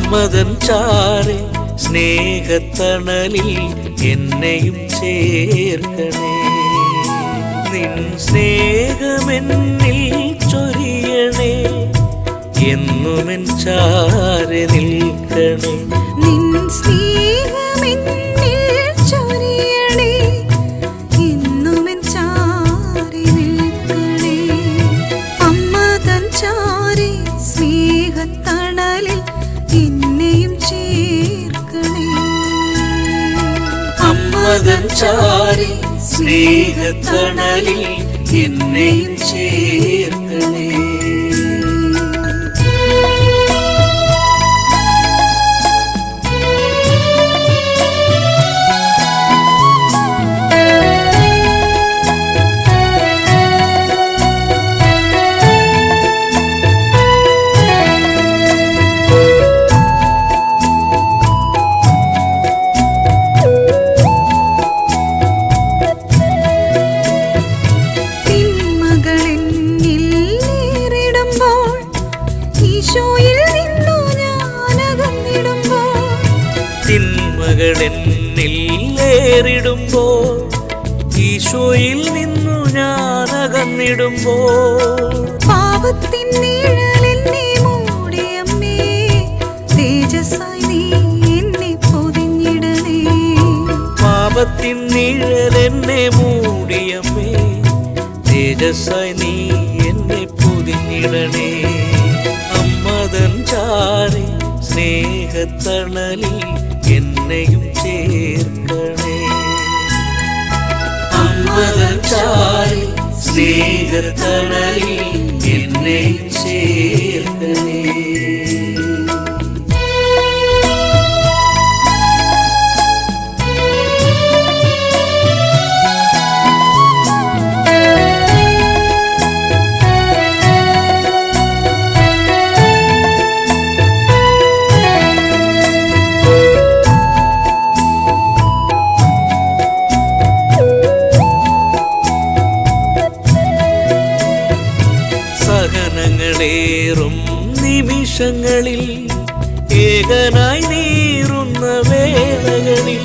അമ്മതൻ ചാരെ സ്നേഹത്തണലിൽ എന്നെയും ചേർക്കണേ. നിൻ സ്നേഹമെന്നിൽ ചൊരിയണേ, എന്നുമെൻ ചാരെ നിൽക്കണേ. നിൻ സ്നേഹമെന്നിൽ ചൊരിയണേ, എന്നുമെൻ ചാരെ നിൽക്കണേ. അമ്മതൻ ചാരെ സ്നേഹത്തണലിൽ എന്നെയും ചേർക്കണേ. അമ്മതൻ ചാരെ സ്നേഹത്തണലിൽ എന്നെയും ചേർക്കണേ. തിന്മകളെന്നിലേറിടുമ്പോൾ ഈശോയിൽ നിന്നു ഞാൻ അകന്നിടുമ്പോൾ പാപത്തിൻ നിഴൽ എന്നെ മൂടിയമ്മേ, തേജസ്സായി നീ എന്നെ പൊതിഞ്ഞിടണേ. പാപത്തിൻ നിഴൽ എന്നെ മൂടിയമ്മേ, തേജസ്സായി നീ എന്നെ പൊതിഞ്ഞിടണേ. അമ്മതൻ ചാരെ സ്നേഹത്തണലിൽ എന്നെയും ചേർക്കണേ. അമ്മതൻ ചാരെ സ്നേഹത്തണലിൽ എന്നെയും ചേർക്കണേ. സഹനങ്ങളേറും നിമിഷങ്ങളിൽ ഏകനായി നീറുന്ന വേളകളിൽ,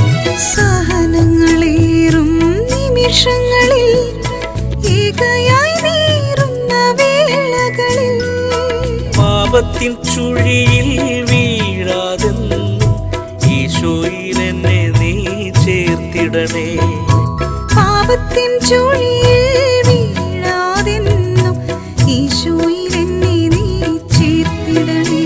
സഹനങ്ങളേറും നിമിഷങ്ങളിൽ ഏകയായി നീറുന്ന വേളകളിൽ, പാപത്തിൻ ചുഴിയിൽ വീഴാതെന്നും ഈശോയിൽ എന്നെ നീ ചേർത്തിടണേ. പാപത്തിൻ ചുഴിയിൽ വീഴാതെന്നും ഈശോയിൽ എന്നെ നീ ചേർത്തിടണേ.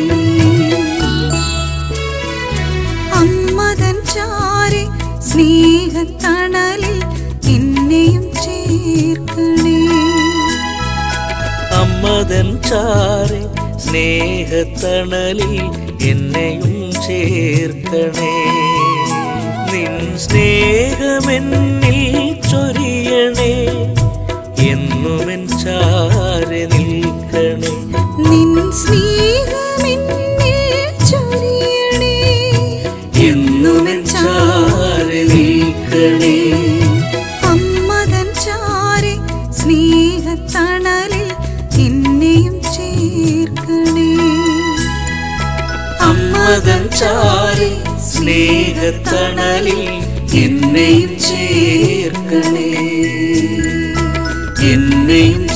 അമ്മതൻ ചാരെ സ്നേഹത്തണലിൽ എന്നെയും ചേർക്കണേ. അമ്മതൻ ചാരെ സ്നേഹത്തണലിൽ എന്നെയും ചേർക്കണേ. നിൻ സ്നേഹമെന്നിൽ ചൊരിയണേ, എന്നുമെൻ ചാരെ നിൽക്കണേ. നിൻ സ്നേഹമെന്നിൽ ചൊരിയണേ, എന്നുമെൻ ചാരെ നിൽക്കണേ. അമ്മതൻ ചാരെ സ്നേഹത്തണലിൽ എന്നെയും ചേർക്കണേ. അമ്മതൻ ചാരെ സ്നേഹത്തണലിൽ എന്നെയും ചേർക്കണേ. എന്നെയും